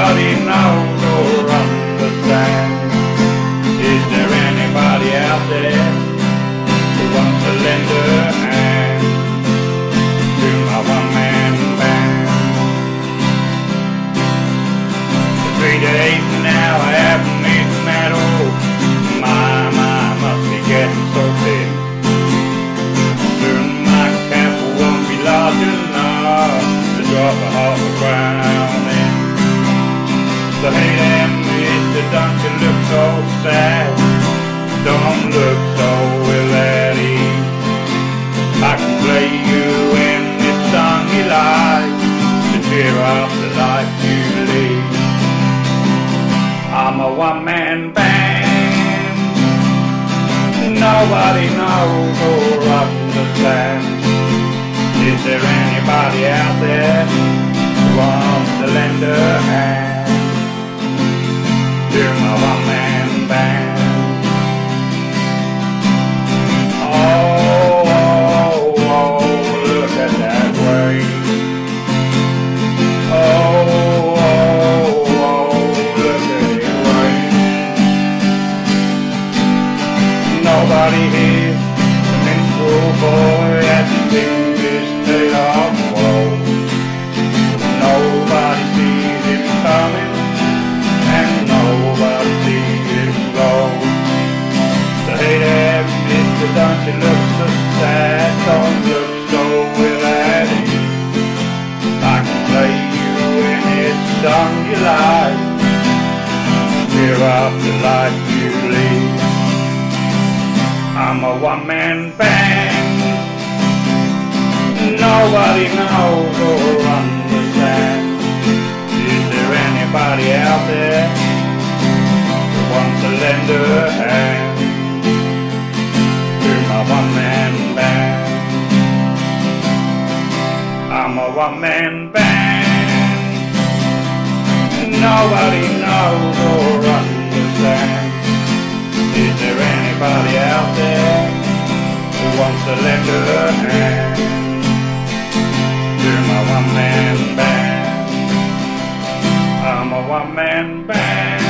nobody knows or understands. Is there anybody out there who wants to lend a hand to my one-man band? For 3 days now I haven't eaten at all. My, must be getting so thin. Soon my cap won't be large enough to drop a half a crown in. So hey there, mister, don't you look so sad. Don't look so ill at ease. I can play you any song you like to cheer up the life you lead. I'm a one-man band. Nobody knows or understands. Is there anybody out there who wants to lend a hand to my one-man band? Oh, oh, oh, look at that wave. Oh, oh, oh, look at it wave. Nobody hears the minstrel boy as he sings his tale of woe. Nobody sees him coming, and nobody sees him go. So hey there, mister, don't you look so sad, don't look so ill at ease. I can play you any song you like, cheer up the life you lead. I'm a one-man band. Nobody knows or understands. Is there anybody out there who wants to lend a hand to my one-man band? I'm a one-man band. Nobody knows or understands. Is there anybody out there who wants to lend a hand to my one-man band? I'm a one-man band.